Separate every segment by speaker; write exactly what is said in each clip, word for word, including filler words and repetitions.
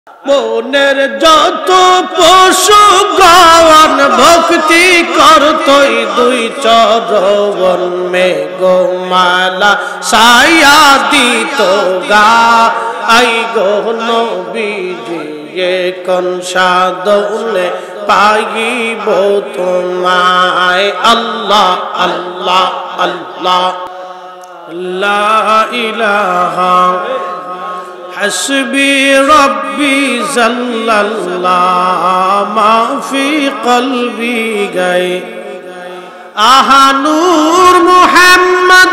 Speaker 1: মনের যত পশু গান ভক্তি করতই দুই চরণ মে গোমালা সায়া দিত গা আই গো নবীজি কোন সাধনে পাইব তোমায় আল্লাহ আল্লাহ আল্লাহ লা ইলাহা حسبي ربي جل الله ما في قلبي غي آها نور محمد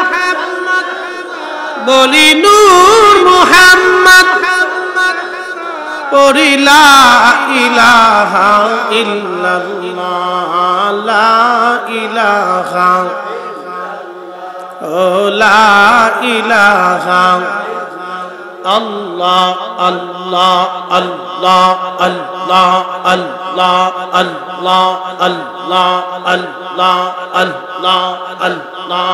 Speaker 1: بولي نور محمد بولي لا إله إلا الله لا إله لا إله Allah Allah Allah Allah Allah Allah Allah Allah Allah Allah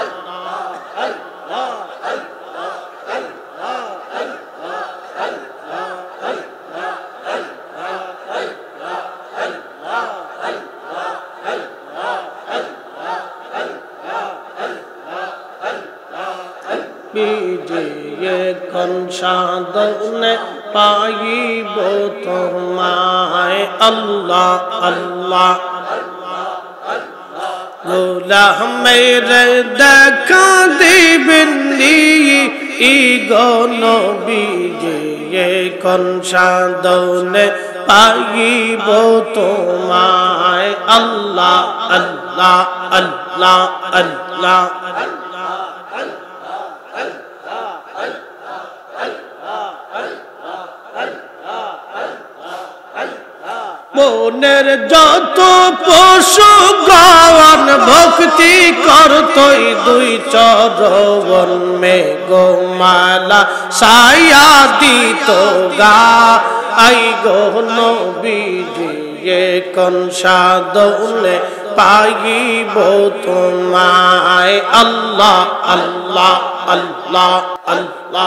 Speaker 1: বিজয়ে কোন সাধনে পাইব তোমায় আল্লাহ আল্লাহ গোলামের দেখা দিবেন ই গো নবীজি কোন সাধনে পাইব তোমায় আল্লাহ আল্লাহ আল্লাহ আল্লাহ মনের যত পশু গান ভক্তি করতই দুই চরণ মে গোমালা সায়া দিত গা আই গো নবীজি কোন সাধনে পাইব তোমায় আল্লাহ আল্লাহ আল্লাহ আল্লাহ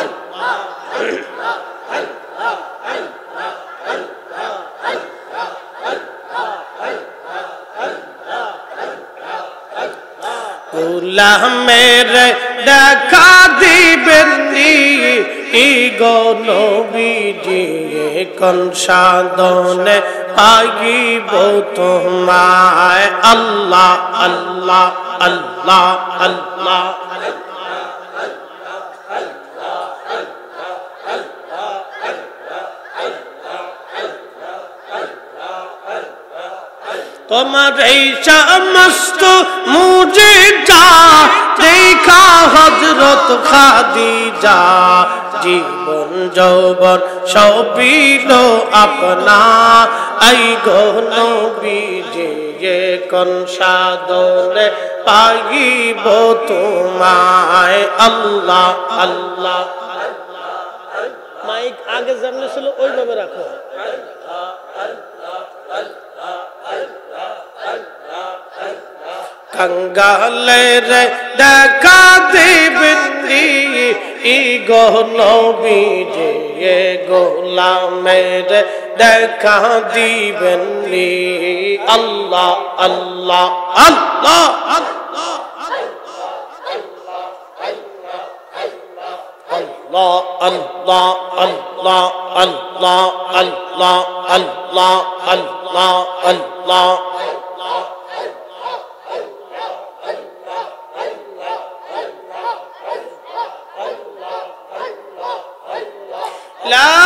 Speaker 1: গোলামের দেখা দিবেন ই গো নবীজি কোন সাধনে পাইব তোমায় আল্লাহ আল্লাহ আল্লাহ আল্লাহ তোমার এই সমস্ত মুজিজা দেখা হযরত খাদিজা জীবন যৌবন সবিল আপনা আই গো নবীজি কোন সাধনে পাইব তোমায় আল্লাহ আল্লাহ মাইক আগে যেমন ছিল ওইভাবে রাখো कंगालेर দেখা দিবেন ই গো নবীজি গোলামের দেখা দিবেন আল্লাহ আল্লাহ আল্লাহ আল্লাহ আল্লাহ আল্লাহ আল্লাহ আল্লাহ আল্লাহ আল্লাহ আল্লাহ আল্লাহ লা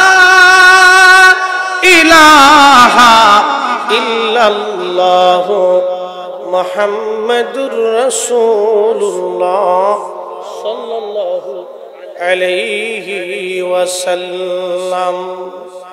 Speaker 1: ইলাহা ইল্লাল্লাহ মুহাম্মাদুর রাসূলুল্লাহ সাল্লাল্লাহু আলাইহি ওয়াসাল্লাম।